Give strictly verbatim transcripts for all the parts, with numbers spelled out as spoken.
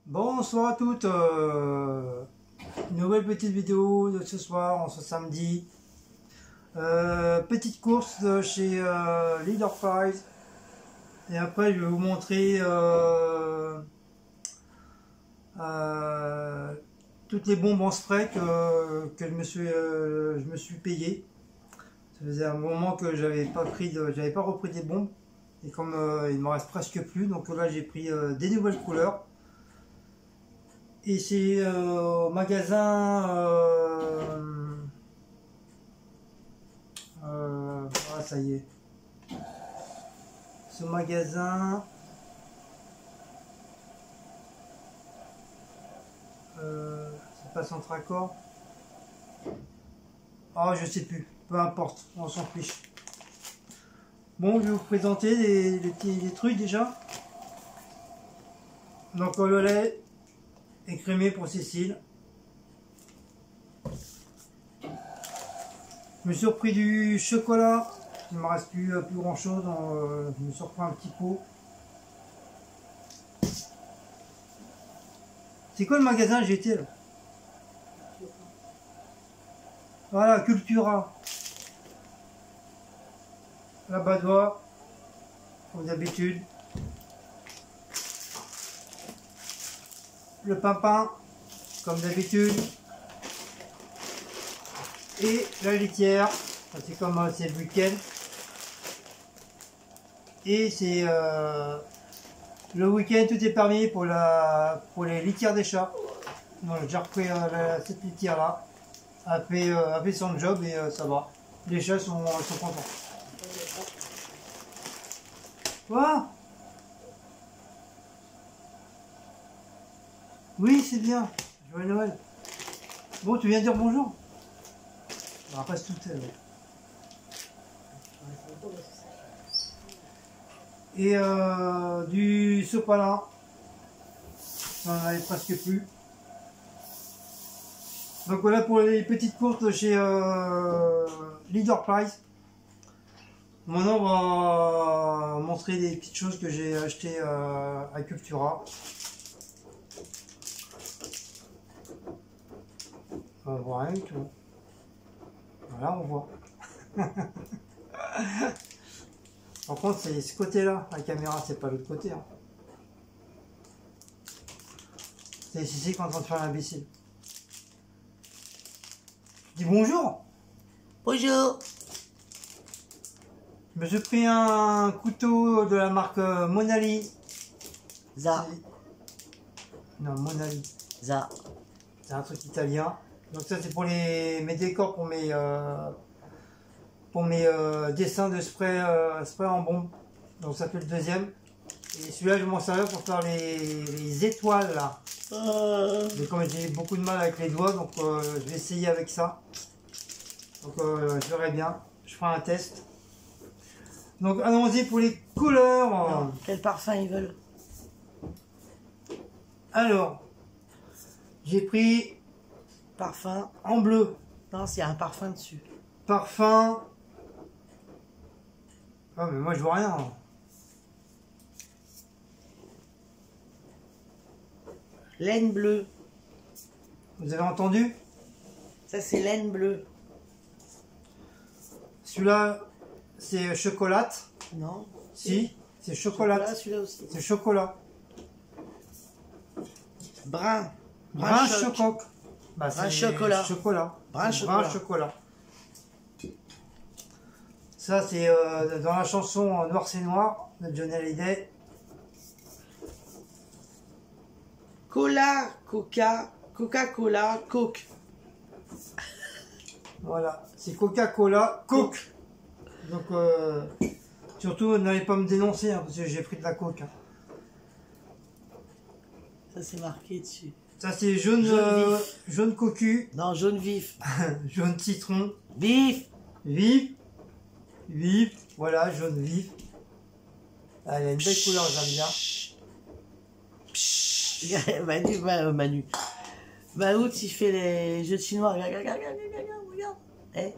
Bonsoir à toutes, euh, nouvelle petite vidéo de ce soir, en ce samedi. Euh, petite course de chez euh, Leader Prize. Et après je vais vous montrer euh, euh, toutes les bombes en spray que, que je, me suis, euh, je me suis payé. Ça faisait un moment que j'avais pas pris de, j'avais pas repris des bombes. Et comme euh, il me reste presque plus, donc là j'ai pris euh, des nouvelles couleurs. Et c'est euh, au magasin euh, euh, ah ça y est, ce magasin euh, c'est pas Centracor, ah je sais plus, peu importe, on s'en fiche. Bon, je vais vous présenter les, les petits les trucs déjà. Donc le lait écrémé pour Cécile. Je me suis repris du chocolat. Il ne me reste plus, plus grand chose. Euh, je me suis repris un petit pot. C'est quoi le magasin G T là? Voilà, Cultura. La Badois, comme d'habitude. Le Pimpin, comme d'habitude. Et la litière, c'est comme euh, c'est le week-end. Et c'est euh, le week-end, tout est permis pour, la, pour les litières des chats. Donc j'ai repris euh, la, cette litière là. A fait, euh, a fait son job et euh, ça va. Les chats sont, sont contents. Quoi? Oui, c'est bien. Joyeux Noël. Bon, tu viens dire bonjour? On passe tout à l'heure. Et euh, du sopalin, on n'en avait presque plus. Donc voilà pour les petites courses de chez euh, Leader Prize. Maintenant on va montrer des petites choses que j'ai achetées euh, à Cultura. On voit rien du tout. Voilà, on voit. Par contre, c'est ce côté-là, la caméra, c'est pas l'autre côté. Hein. C'est ici qu'on est en train de faire l'imbécile. Dis bonjour. Bonjour. Je me suis pris un couteau de la marque Monali. Za. Non, Monali. Za. C'est un truc italien. Donc ça c'est pour les, mes décors, pour mes, euh, pour mes euh, dessins de spray, euh, spray en bombe. Donc ça fait le deuxième. Et celui-là je m'en servir pour faire les, les étoiles là. Euh... Mais comme j'ai beaucoup de mal avec les doigts, donc euh, je vais essayer avec ça. Donc euh, je verrai bien. Je ferai un test. Donc allons-y pour les couleurs. Non, quel parfum ils veulent? Alors, j'ai pris parfum en bleu. Non, s'il y a un parfum dessus. Parfum. Ah mais moi je vois rien. Laine bleue. Vous avez entendu? Ça c'est laine bleue. Celui-là c'est chocolat. Non. Si, c'est chocolat. chocolat celui-là aussi. C'est chocolat. Brun. Brun, Brun chococ. Bah, brun chocolat. Chocolat. Brun chocolat. Brun chocolat. Ça c'est euh, dans la chanson Noir c'est Noir de Johnny Hallyday. Cola, Coca, Coca-Cola, Coke. Voilà, c'est Coca-Cola, Coke. Donc euh, surtout n'allez pas me dénoncer hein, parce que j'ai pris de la coke. Hein. Ça c'est marqué dessus. Ça c'est jaune, Jaune euh, vif. jaune cocu. Non, jaune vif. Jaune citron. Vif. Vif. Vif. Voilà, jaune vif. Ah, il a une belle couleur, j'aime bien. Manu, bah, Manu. Maout, il fait les jeux chinois. Regarde, regarde, regarde, regarde, regarde. Eh.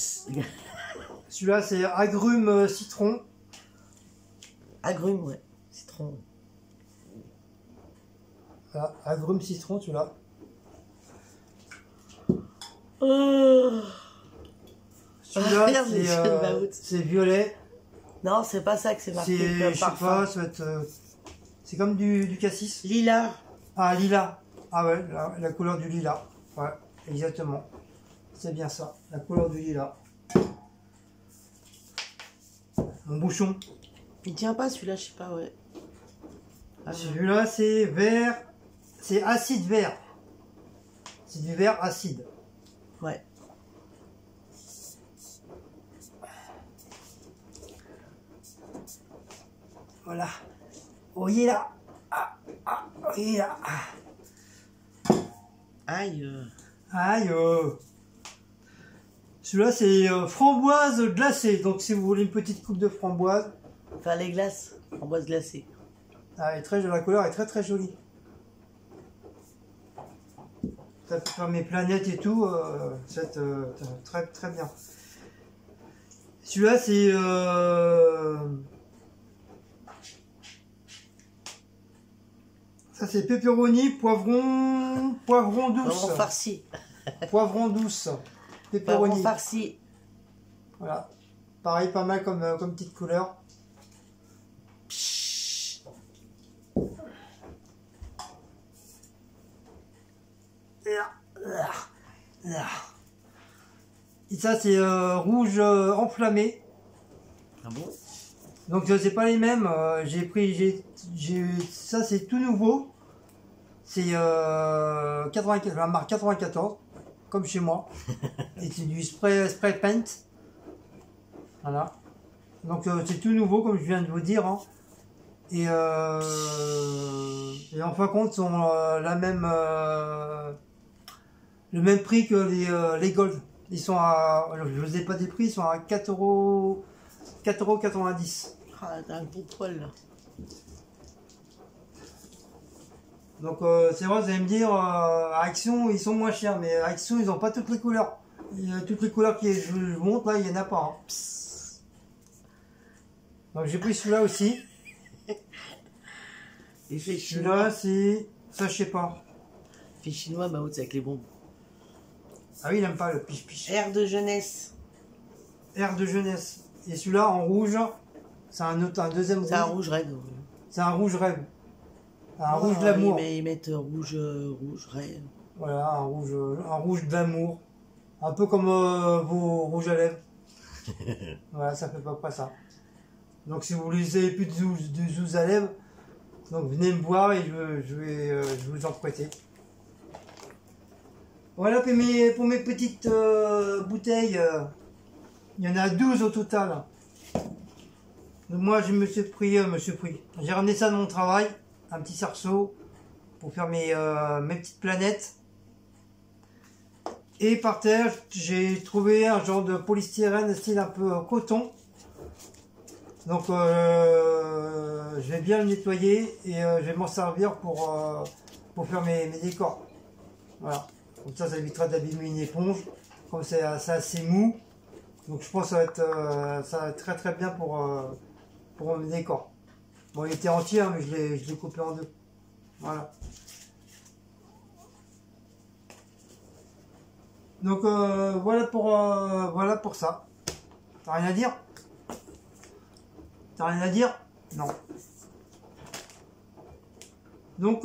Celui-là, c'est agrumes citron. Agrumes, ouais. Citron. Voilà, agrumes citron, tu l'as. Oh. Celui-là, Regarde les c'est yeux de euh, Maout. c'est violet. Non, c'est pas ça que c'est marqué C'est, comme je sais parfum. pas, ça va être, euh, c'est comme du, du cassis. Lilas. Ah, lilas. Ah ouais, la, la couleur du lilas. Ouais, exactement. C'est bien ça, la couleur du lilas. Mon bouchon. Il tient pas celui-là, je sais pas, ouais. Ah, Celui-là, c'est vert. C'est acide vert. C'est du vert acide. ouais. Voilà. Vous voyez là. Ah, ah, vous voyez là. Ah. Aïe. euh. Aïe. euh. Celui-là, c'est euh, framboise glacée. Donc, si vous voulez une petite coupe de framboise, Enfin, les glaces. Framboise glacée. ah, elle est très, la couleur est très très jolie. Ça peut faire mes planètes et tout. Euh, c'est euh, très très bien. Celui-là, c'est euh, ça, c'est pepperoni, poivron, poivron douce, Poivron farci. poivron douce, Poivron pepperoni. farci. Voilà. Pareil, pas mal comme, euh, comme petite couleur. Et ça, c'est euh, rouge euh, enflammé. Ah bon? Donc, euh, c'est pas les mêmes. Euh, j'ai pris, j'ai, j'ai, ça, c'est tout nouveau. C'est euh, quatre-vingt-quatorze, la marque quatre-vingt-quatorze, comme chez moi. Et c'est du spray, spray paint. Voilà. Donc, euh, c'est tout nouveau, comme je viens de vous dire. Hein. Et, euh, et en fin de compte, sont euh, la même, euh, le même prix que les, euh, les Gold. Ils sont à, je ne vous ai pas des prix, ils sont à quatre euros quatre-vingt-dix. Ah, t'as un gros poil là. Donc euh, c'est vrai, vous allez me dire, euh, à Action, ils sont moins chers, mais à Action, ils n'ont pas toutes les couleurs. Il y a toutes les couleurs que je, je vous montre, là, il n'y en a pas. Hein. Donc j'ai pris celui-là aussi. Il fait Celui-là, chinois. c'est, ça, je sais pas. Il fait chinois, Maout, c'est avec les bombes. Ah oui, il n'aime pas le piche-piche. Air de jeunesse. Air de jeunesse. Et celui-là, en rouge, c'est un autre, un deuxième rouge. C'est un rouge raide. C'est un rouge rêve. Un Ah, rouge de l'amour. Ils, met- ils mettent euh, rouge, euh, rouge raide. Voilà, un rouge, un rouge d'amour. Un peu comme euh, vos rouges à lèvres. Voilà, ça fait pas près ça. Donc si vous voulez plus de zouz, de zouz à lèvres, donc venez me voir et je, je vais euh, je vais vous en prêter. Voilà pour mes, pour mes petites euh, bouteilles. euh, il y en a douze au total. Donc moi je me suis pris, euh, me suis pris. J'ai ramené ça de mon travail, un petit cerceau pour faire mes, euh, mes petites planètes. Et par terre, j'ai trouvé un genre de polystyrène style un peu euh, coton. Donc euh, je vais bien le nettoyer et euh, je vais m'en servir pour, euh, pour faire mes, mes décors. Voilà. Comme ça, ça évitera d'abîmer une éponge. Comme c'est c'est assez mou. Donc je pense que ça va être, euh, ça va être très très bien pour, euh, pour mes décors. Bon, il était entier, hein, mais je l'ai je l'ai coupé en deux. Voilà. Donc euh, voilà pour euh, voilà pour ça. T'as rien à dire? T'as rien à dire? Non. Donc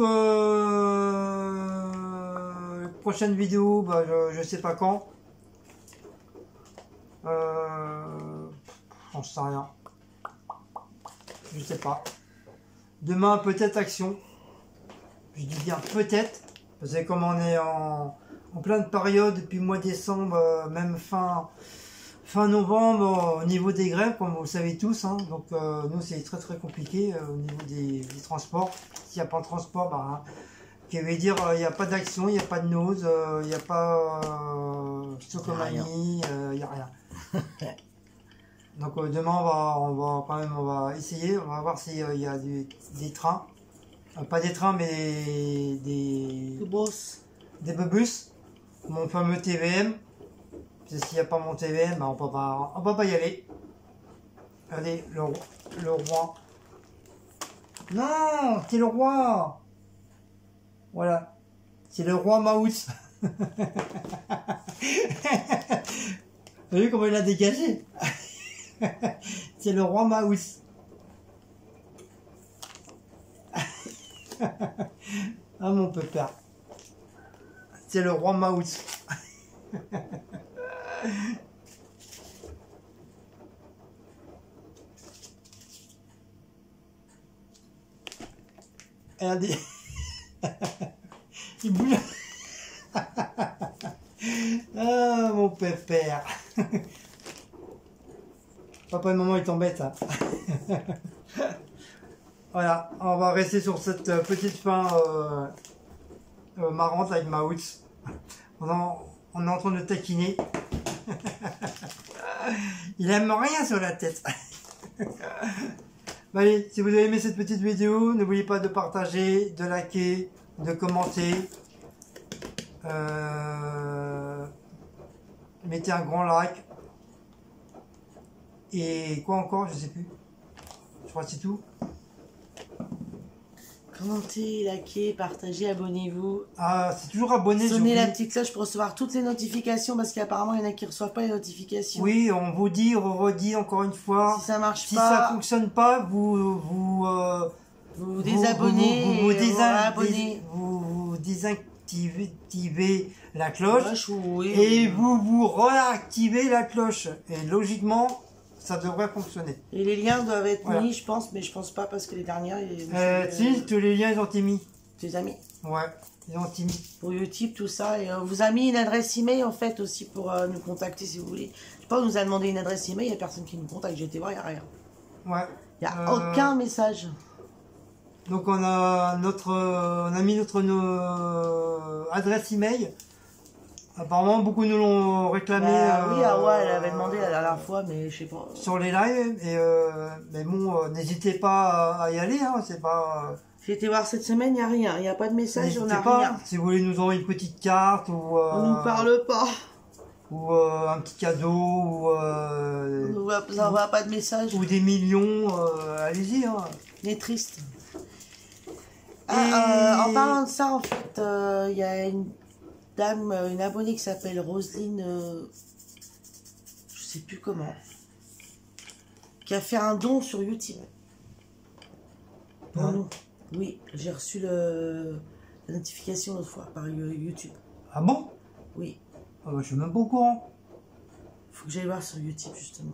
euh, prochaine vidéo, bah, je, je sais pas quand. Euh, j'en sais rien. Je sais pas. Demain peut-être Action. Je dis bien peut-être. Vous savez comme on est en en pleine période depuis le mois de décembre, euh, même fin, fin novembre, euh, au niveau des grèves, comme vous le savez tous. Hein. Donc euh, nous c'est très très compliqué euh, au niveau des, des transports. S'il n'y a pas de transport, bah, hein, qui veut dire il n'y a pas d'action, il n'y a pas de nose, il n'y a pas euh, Stocomanie, il n'y a rien. Donc euh, demain on va, on va quand même on va essayer, on va voir s'il euh, y a du, des trains. Euh, pas des trains mais des, Tout boss. des bus. Mon fameux T V M. Parce que s'il n'y a pas mon T V M, bah, on peut pas, on peut pas y aller. Regardez le, le roi. Non, c'est le roi. Voilà. C'est le roi Maouts. Vous voyez comment il a dégagé? C'est le roi Maouts. Ah mon pépère. C'est le roi Maouts. Regardez. Il bouge. Ah mon pépère. Papa et maman ils t'embêtent. Hein. Voilà, on va rester sur cette petite fin euh, euh, marrante avec Maouts. On, en, on est en train de taquiner. Il aime rien sur la tête. Bah allez, si vous avez aimé cette petite vidéo, n'oubliez pas de partager, de liker, de commenter. Euh, mettez un grand like. Et quoi encore, je sais plus. Je crois que c'est tout. Commentez, likez, partagez, abonnez-vous. Ah, c'est toujours abonné. Sonnez la petite cloche pour recevoir toutes les notifications parce qu'apparemment il y en a qui ne reçoivent pas les notifications. Oui, on vous dit, on redit encore une fois. Si ça marche si pas, ça fonctionne pas, vous vous euh, vous, vous désabonnez, vous, vous, vous, désin, vous, dés, vous, vous désactivez la cloche, cloche oui, et oui. vous vous réactivez la cloche. Et logiquement, ça devrait fonctionner. Et les liens doivent être voilà. mis, je pense, mais je pense pas parce que les dernières. Les, euh, euh, si, tous les liens ils ont été mis. Tes amis. Ouais, ils ont été mis. Pour YouTube, tout ça. Et on euh, vous a mis une adresse email en fait aussi pour euh, nous contacter si vous voulez. Je sais pas, on nous a demandé une adresse email, il n'y a personne qui nous contacte. J'ai été voir, il n'y a rien. Ouais. Il n'y a euh, aucun message. Donc on a notre, on a mis notre nos, adresse email. Apparemment beaucoup nous l'ont réclamé. Bah, euh, oui, ah ouais, elle avait demandé la dernière fois, mais je sais pas. Sur les lives, et euh, mais bon, euh, n'hésitez pas à y aller, hein, c'est pas. J'ai été voir cette semaine, il n'y a rien, il n'y a pas de message, on n'a pas, rien. Si vous voulez nous envoyer une petite carte ou. Euh, on nous parle pas. Ou euh, un petit cadeau ou. Euh, on nous envoie pas de message. Ou des millions, euh, allez-y. Hein. Il est triste. Ah, euh, en parlant de ça, en fait, il euh, y a une dame, une abonnée qui s'appelle Roselyne, euh, je sais plus comment, qui a fait un don sur YouTube. Pour hein? nous. Oui, j'ai reçu le, la notification l'autre fois par YouTube. Ah bon? Oui. Ah bah, je suis même pas au courant. Faut que j'aille voir sur YouTube justement.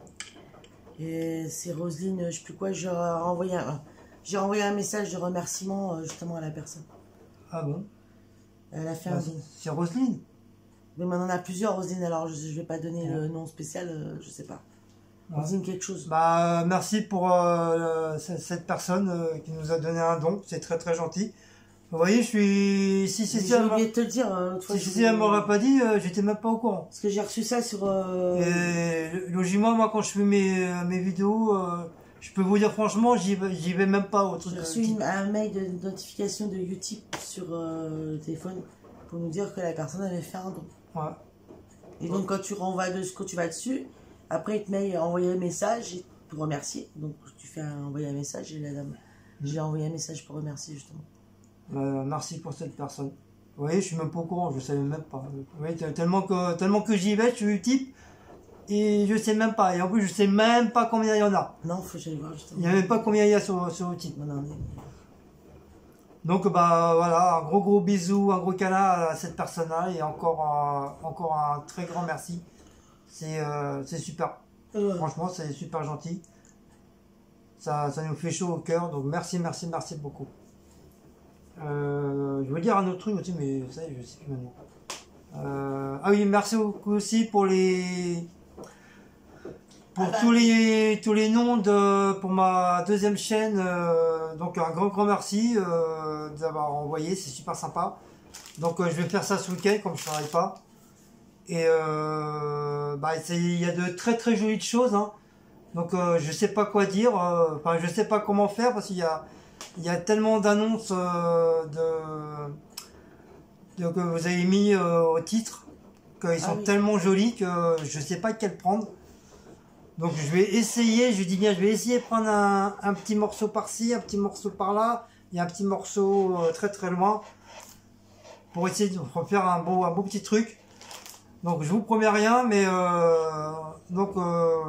Et c'est Roselyne, je sais plus quoi, j'ai renvoyé un, j'ai envoyé un message de remerciement justement à la personne. Ah bon? Elle a fait bah, un don. C'est Roselyne? Mais on en a plusieurs Roselyne, alors je, je vais pas donner ouais. le nom spécial, euh, je sais pas. Ouais. Roselyne quelque chose. Bah merci pour euh, cette personne euh, qui nous a donné un don, c'est très très gentil. Vous voyez, je suis... Si, si, si, j'ai oublié de te le dire. Euh, si, si, si elle m'aurait pas dit, euh, j'étais même pas au courant. Parce que j'ai reçu ça sur... Euh... Et logiquement, moi, quand je fais mes, mes vidéos, euh, je peux vous dire franchement, j'y vais, j'y vais même pas au truc. J'ai reçu une, un mail de notification de YouTube sur euh, le téléphone pour nous dire que la personne avait fait un don. Ouais. Et donc, quand tu renvoies de, quand tu vas dessus, après, il te met envoyer un message pour remercier. Donc, tu fais un, envoyer un message et la dame... Mmh. J'ai envoyé un message pour remercier, justement. Euh, merci pour cette personne. Vous voyez, je suis même pas au courant, je savais même pas. Vous voyez, tellement que, tellement que j'y vais, je suis type, et je sais même pas. Et en plus, je sais même pas combien il y en a. Non, faut que j'aille voir justement. Il n'y a même pas combien il y a sur, sur Utip. Non, non, non. Donc, bah voilà, un gros gros bisou, un gros câlin à cette personne-là, et encore un, encore un très grand merci. C'est euh, c'est super. Euh. Franchement, c'est super gentil. Ça, ça nous fait chaud au cœur, donc merci, merci, merci beaucoup. Euh, je veux dire un autre truc aussi, mais ça, je sais plus maintenant. Euh, ah oui, merci beaucoup aussi pour les pour ah bah. tous les tous les noms de pour ma deuxième chaîne. Euh, donc un grand grand merci euh, d'avoir envoyé, c'est super sympa. Donc euh, je vais faire ça ce week-end comme je travaille pas. Et euh, bah il y a de très très jolies choses. Hein. Donc euh, je sais pas quoi dire. Enfin euh, je sais pas comment faire parce qu'il y a Il y a tellement d'annonces euh, de, de, que vous avez mis euh, au titre qu'ils sont ah oui. tellement jolis que je ne sais pas quel prendre. Donc je vais essayer, je lui dis bien, je vais essayer de prendre un, un petit morceau par-ci, un petit morceau par-là, et un petit morceau euh, très très loin, pour essayer de faire un beau, un beau petit truc. Donc je vous promets rien, mais euh, donc euh,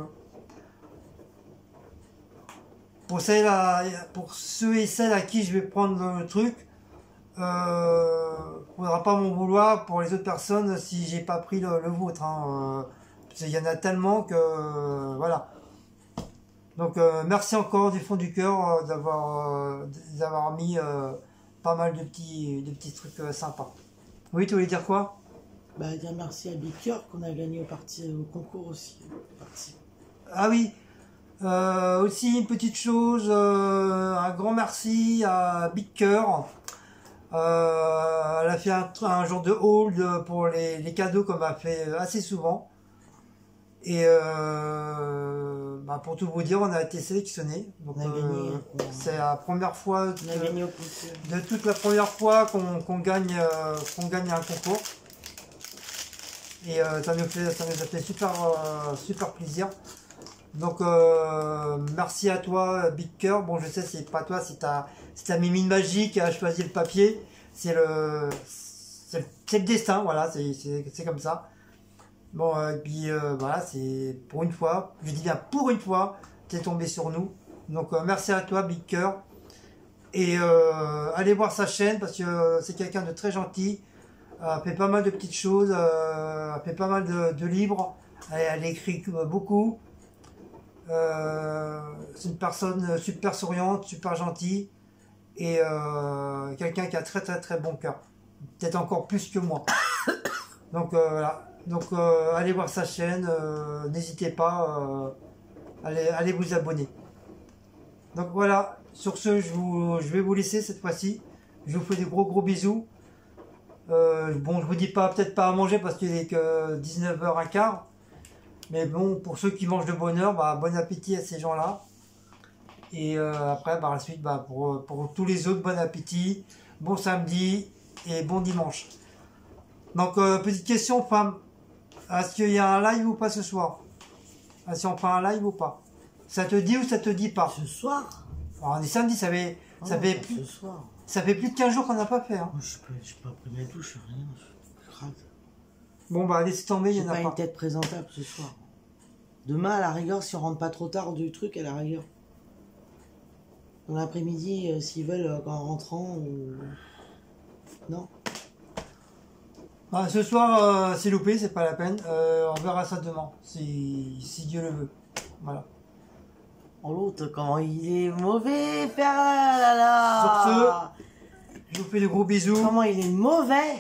pour, celles à, pour ceux et celles à qui je vais prendre le truc, euh, faudra pas m'en vouloir pour les autres personnes si j'ai pas pris le, le vôtre. Hein, euh, parce qu'il y en a tellement que euh, voilà. Donc euh, merci encore du fond du cœur euh, d'avoir euh, d'avoir mis euh, pas mal de petits de petits trucs euh, sympas. Oui, tu voulais dire quoi? Bah, dire merci à Big Cœur qu'on a gagné au, parti, au concours aussi. Parti. Ah oui, euh, aussi une petite chose, euh, un grand merci à Big Cœur. Euh, elle a fait un, un genre de hold pour les, les cadeaux comme elle fait assez souvent. Et euh, bah pour tout vous dire, on a été sélectionné. Donc on a euh, gagné. c'est la première fois de, on a gagné au concours. de toute la première fois qu'on qu'on gagne, euh, qu'on gagne un concours. Et euh, ça, nous fait, ça nous a fait super, euh, super plaisir. Donc euh, merci à toi Big Cœur. Bon, je sais c'est pas toi, c'est ta, c'est ta mimine magique qui a choisi le papier. C'est le, c'est le destin, voilà, c'est comme ça. Bon, euh, et puis euh, voilà, c'est pour une fois, je dis bien pour une fois, t'es tombé sur nous. Donc euh, merci à toi Big Cœur. Et euh, allez voir sa chaîne parce que euh, c'est quelqu'un de très gentil. Elle fait pas mal de petites choses, euh, elle fait pas mal de, de livres, elle, elle écrit beaucoup. Euh, c'est une personne super souriante, super gentille et euh, quelqu'un qui a très très très bon cœur, peut-être encore plus que moi. Donc euh, voilà, donc euh, allez voir sa chaîne, euh, n'hésitez pas, euh, allez, allez vous abonner. Donc voilà, sur ce je, vous, je vais vous laisser cette fois-ci, je vous fais des gros gros bisous. Euh, bon, je vous dis pas, peut-être pas à manger parce qu'il est que dix-neuf heures quinze. Mais bon, pour ceux qui mangent de bonne heure, bah, bon appétit à ces gens-là. Et euh, après, bah, la suite, bah, pour, pour tous les autres, bon appétit, bon samedi et bon dimanche. Donc, euh, petite question, femme. Est-ce qu'il y a un live ou pas ce soir? Est-ce si on fait un live ou pas? Ça te dit ou ça te dit pas? Ce soir? Alors, on est samedi, ça fait, oh, ça fait plus, ce soir. Ça fait plus de quinze jours qu'on n'a pas fait. Hein. Je n'ai pas pris ma douche, rien, je suis crade. Bon bah laisse tomber, il y en a pas. J'ai pas une tête présentable ce soir. Demain, à la rigueur, si on rentre pas trop tard du truc, à la rigueur. Dans l'après-midi, euh, s'ils veulent, euh, en rentrant, ou... non. Bah, ce soir, euh, c'est loupé, c'est pas la peine. Euh, on verra ça demain, si, si Dieu le veut. Voilà. Oh l'autre, comment il est mauvais, faire là là. Sur ce, je vous fais de gros bisous. Comment il est mauvais.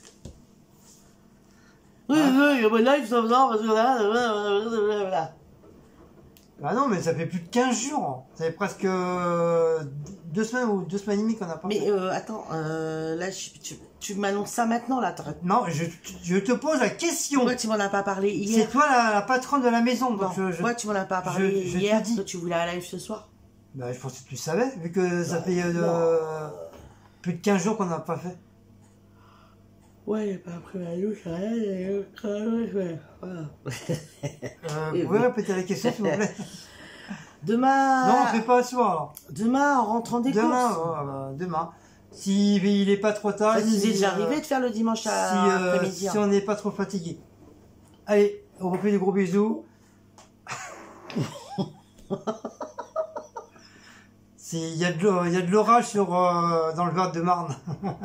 Oui, oui, il y a mon live, ça va, parce que là, là. Bah non, mais ça fait plus de quinze jours. Ça fait presque euh, deux semaines ou deux semaines et demie qu'on n'a pas. Mais euh, attends, euh, là, je, tu, tu m'annonces ça maintenant, là. Non, je, je te pose la question. Pourquoi tu m'en as pas parlé hier? C'est toi la, la patronne de la maison. Donc non, je, je, pourquoi tu m'en as pas parlé je, je hier? dis. Toi, tu voulais un live ce soir? Bah, je pensais que tu savais, vu que ça bah, fait euh, plus de quinze jours qu'on n'a pas fait. Ouais, il n'a pas pris la douche, rien, voilà. Euh, vous pouvez répéter la question, s'il vous plaît? Demain... Non, on ne fait pas ce soir. Demain, en rentrant des demain, courses. Oh, bah, demain. Si il n'est pas trop tard... Ça nous si, est déjà euh, arrivé de faire le dimanche à si, euh, après-midi. Si on n'est pas trop fatigué. Allez, on refait des gros bisous. Il y a de l'orage sur euh, dans le Var de Marne.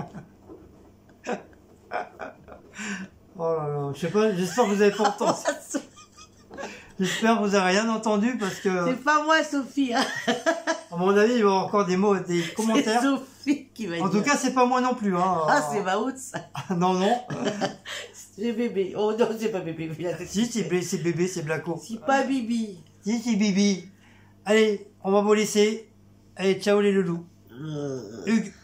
Oh là là, je sais pas, j'espère que vous avez pas entendu. J'espère que vous avez rien entendu parce que. C'est pas moi, Sophie. Hein. À mon avis, il va y avoir encore des mots, des commentaires. C'est Sophie qui va En dire. tout cas, c'est pas moi non plus. Hein. Ah, c'est Maout, ça. Non, non. C'est bébé. Oh non, c'est pas bébé. Si, c'est bébé, c'est Blaco. C'est pas Bibi. Si, c'est Bibi. Allez, on va vous laisser. Allez, ciao les loulous. Euh... Hugues.